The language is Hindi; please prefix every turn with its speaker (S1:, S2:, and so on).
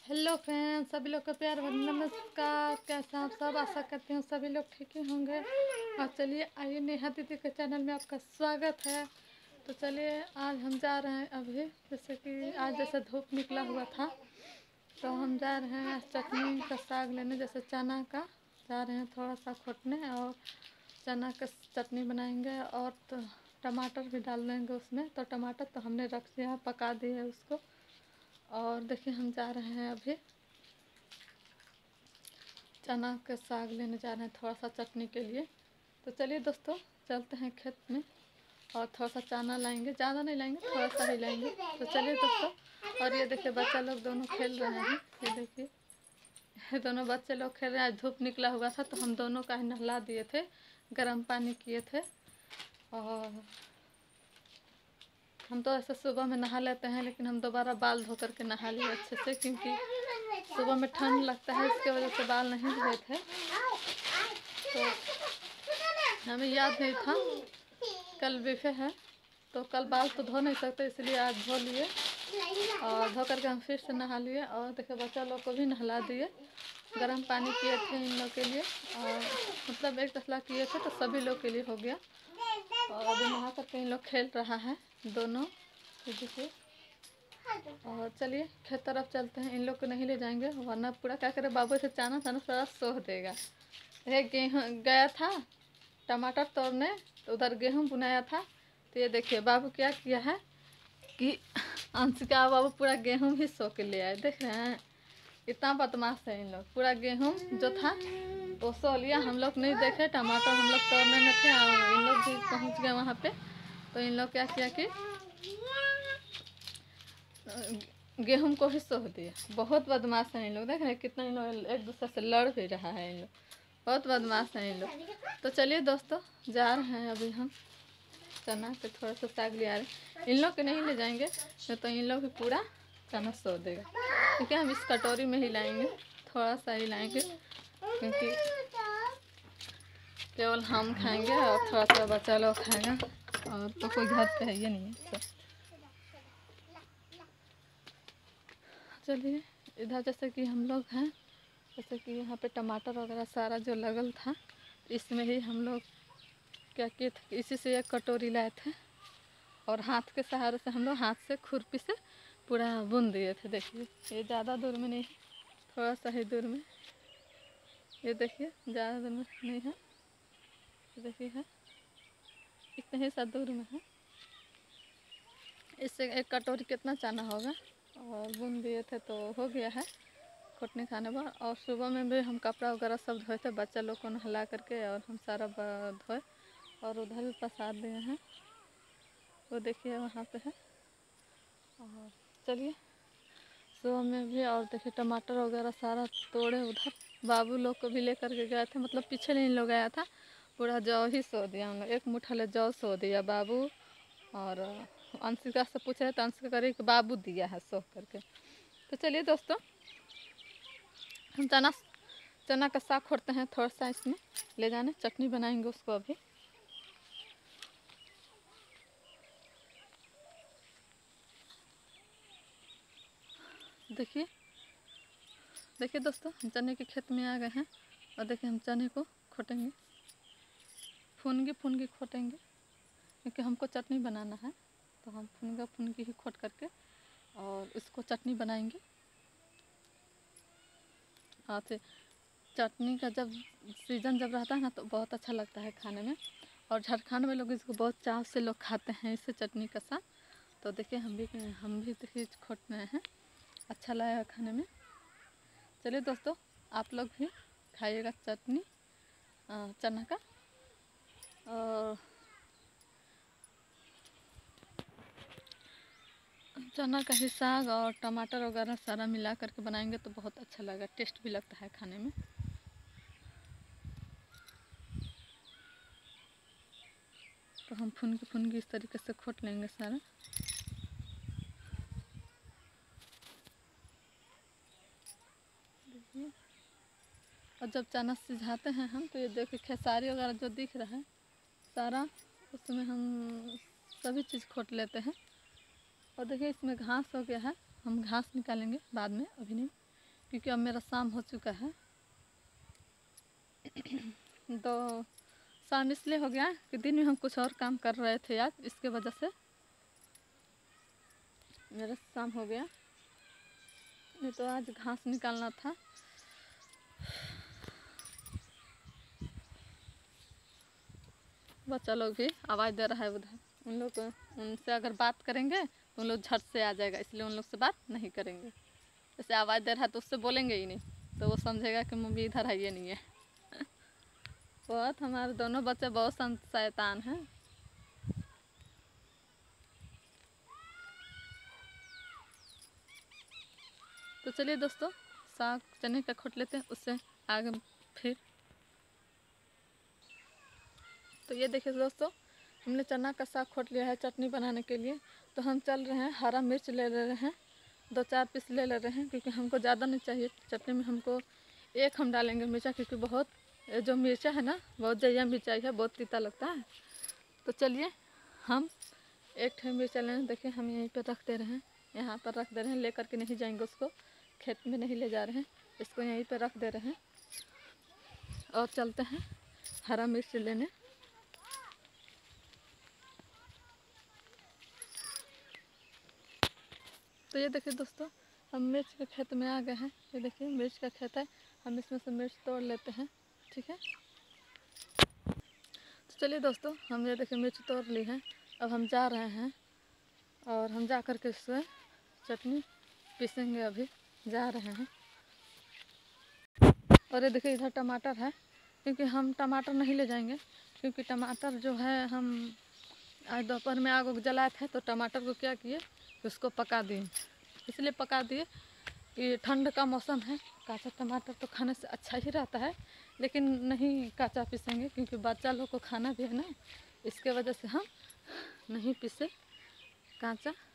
S1: हेलो फ्रेंड्स, सभी लोग का प्यार भरा नमस्कार। कैसे आप सब? आशा करती हूँ सभी लोग ठीक ही होंगे। और चलिए आइए, नेहा दीदी के चैनल में आपका स्वागत है। तो चलिए आज हम जा रहे हैं अभी, जैसे कि आज जैसे धूप निकला हुआ था तो हम जा रहे हैं चटनी का साग लेने, जैसे चना का जा रहे हैं थोड़ा सा खोटने, और चना का चटनी बनाएंगे और तो टमाटर भी डाल देंगे उसमें। तो टमाटर तो हमने रख दिया, पका दिए उसको। और देखिए हम जा रहे हैं अभी चना का साग लेने जा रहे हैं थोड़ा सा चटनी के लिए। तो चलिए दोस्तों चलते हैं खेत में और थोड़ा सा चना लाएंगे, ज़्यादा नहीं लाएंगे, थोड़ा सा ही लाएंगे। तो चलिए दोस्तों। और ये देखिए बच्चा लोग दोनों खेल रहे हैं, ये देखिए ये दोनों बच्चे लोग खेल रहे हैं। आज धूप निकला हुआ था तो हम दोनों का ही नहला दिए थे, गर्म पानी किए थे। और हम तो ऐसे सुबह में नहा लेते हैं, लेकिन हम दोबारा बाल धो करके नहा लिए अच्छे से, क्योंकि सुबह में ठंड लगता है, इसके वजह से बाल नहीं धोए थे। तो हमें याद नहीं था कल बिफे है, तो कल बाल तो धो नहीं सकते, इसलिए आज धो लिए और धो करके हम फिर से नहा लिए। और देखिए बच्चा लोग को भी नहला दिए, गर्म पानी किए थे इन लोग के लिए, और मतलब एक तसला किए थे तो सभी लोग के लिए हो गया। और अभी नहा करके इन लोग खेल रहा है दोनों, देखिए। और चलिए खेत तरफ चलते हैं, इन लोग को नहीं ले जाएंगे वरना पूरा क्या करे, बाबू से चाना था ना सारा सोह देगा। ये गेहूँ गया था टमाटर तोड़ने, तो उधर गेहूँ बुनाया था। तो ये देखिए बाबू क्या किया है कि अंशिका बाबू पूरा गेहूँ भी सो के ले आए, देख रहे हैं। इतना बदमाश है इन लोग, पूरा गेहूँ जो था वो सो लिया। हम लोग नहीं देखे, टमाटर हम लोग तोड़ने में थे और इन लोग भी पहुँच गए वहाँ पे। तो इन लोग क्या किया कि गेहूं को ही सोह दिया। बहुत बदमाश है इन लोग, देख रहे हैं कितना इन लोग एक दूसरे से लड़ भी रहा है। इन लोग बहुत बदमाश है इन लोग। तो चलिए दोस्तों जा रहे हैं अभी हम चना के थोड़ा सा साग ले आ रहे हैं। इन लोग के नहीं ले जाएंगे तो इन लोग भी पूरा चना सो देगा, क्योंकि हम इस कटोरी में ही लाएंगे, थोड़ा सा ही लाएंगे, क्योंकि केवल हम खाएंगे और थोड़ा सा बच्चा लोग खाएगा, और तो कोई घर पे है ये नहीं है। चलिए इधर जैसे कि हम लोग हैं, जैसे कि यहाँ पे टमाटर वगैरह सारा जो लगल था, इसमें ही हम लोग क्या किए थे, इसी से एक कटोरी लाए थे और हाथ के सहारे से हम लोग हाथ से खुरपी से पूरा बुन दिए थे। देखिए ये ज़्यादा दूर में नहीं, थोड़ा सा ही दूर में, ये देखिए ज़्यादा दूर में नहीं है, ये देखिए है इतने ही सा दूर में है। इससे एक कटोरी कितना चना होगा, और बुन दिए थे तो हो गया है खोटने खाने पर। और सुबह में भी हम कपड़ा वगैरह सब धोए थे, बच्चा लोग को नहला करके, और हम सारा धोए और उधर भी पसार दिए हैं, वो देखिए वहाँ पे है। और चलिए सुबह में भी, और देखिए टमाटर वगैरह सारा तोड़े, उधर बाबू लोग को भी लेकर के गए थे, मतलब पीछे नहीं लोग आया था, पूरा जौ ही सो दिया हम लोग, एक मुठ्ठा जौ सो दिया बाबू। और अंशिका से पूछे तो अंशिका करे कि बाबू दिया है सो करके। तो चलिए दोस्तों हम चना का साग खोड़ते हैं, थोड़ा सा इसमें ले जाने, चटनी बनाएंगे उसको अभी। देखिए देखिए दोस्तों हम चने के खेत में आ गए हैं, और देखिए हम चने को खोटेंगे, फुनगी खोटेंगे, क्योंकि हमको चटनी बनाना है। तो हम फुनगी ही खोट करके और इसको चटनी बनाएंगे। और फिर चटनी का जब सीज़न जब रहता है ना तो बहुत अच्छा लगता है खाने में, और झारखंड में लोग इसको बहुत चाव से लोग खाते हैं, इससे चटनी का साग। तो देखिए हम भी देखिए खोट रहे हैं, अच्छा लगेगा खाने में। चलिए दोस्तों आप लोग भी खाइएगा चटनी चना का। और चना का ही साग और टमाटर वगैरह सारा मिला करके बनाएंगे तो बहुत अच्छा लगेगा, टेस्ट भी लगता है खाने में। तो हम फुनगी इस तरीके से खोट लेंगे सारा। और जब चना सिझाते हैं हम तो ये देखिए खेसारी वगैरह जो दिख रहा है सारा, उसमें हम सभी चीज़ खोट लेते हैं। और देखिए इसमें घास हो गया है, हम घास निकालेंगे बाद में, अभी नहीं। क्योंकि अब मेरा शाम हो चुका है। तो शाम इसलिए हो गया कि दिन में हम कुछ और काम कर रहे थे आज, इसके वजह से मेरा शाम हो गया। नहीं तो आज घास निकालना था। बच्चा लोग भी आवाज़ दे रहा है उधर, उन लोग उनसे अगर बात करेंगे तो उन लोग झट से आ जाएगा, इसलिए उन लोग से बात नहीं करेंगे। जैसे आवाज़ दे रहा है तो उससे बोलेंगे ही नहीं, तो वो समझेगा कि मम्मी इधर है, ये नहीं है। बहुत हमारे दोनों बच्चे बहुत संत शैतान हैं। तो चलिए दोस्तों, साग चने का खोट लेते हैं, उससे आगे फिर। तो ये देखिए दोस्तों, हमने चना का साग खोट लिया है चटनी बनाने के लिए। तो हम चल रहे हैं, हरा मिर्च ले रहे हैं, 2-4 पीस ले रहे हैं, क्योंकि हमको ज़्यादा नहीं चाहिए चटनी में। हमको एक हम डालेंगे मिर्चा, क्योंकि बहुत जो मिर्चा है ना बहुत जया मिर्चाई है, बहुत तीता लगता है। तो चलिए हम एक ठे मिर्चा लें। देखिए हम यहीं पर रख दे रहे हैं, यहाँ पर रख दे रहे हैं, ले करके नहीं जाएंगे उसको, खेत में नहीं ले जा रहे हैं, इसको यहीं पर रख दे रहे हैं और चलते हैं हरा मिर्च लेने। तो ये देखिए दोस्तों, हम मिर्च के खेत में आ गए हैं। ये देखिए मिर्च का खेत है, हम इसमें से मिर्च तोड़ लेते हैं, ठीक है। तो चलिए दोस्तों, हम ये देखिए मिर्च तोड़ ली है। अब हम जा रहे हैं और हम जा कर के इससे चटनी पीसेंगे, अभी जा रहे हैं। और ये देखिए इधर टमाटर है, क्योंकि हम टमाटर नहीं ले जाएंगे, क्योंकि टमाटर जो है हम आज दोपहर में आग जलाए थे, तो टमाटर को क्या किए, उसको पका दिए। इसलिए पका दिए कि ठंड का मौसम है, काचा टमाटर तो खाने से अच्छा ही रहता है, लेकिन नहीं काचा पीसेंगे, क्योंकि बच्चा लोग को खाना भी है ना, इसके वजह से हम नहीं पीसे काचा।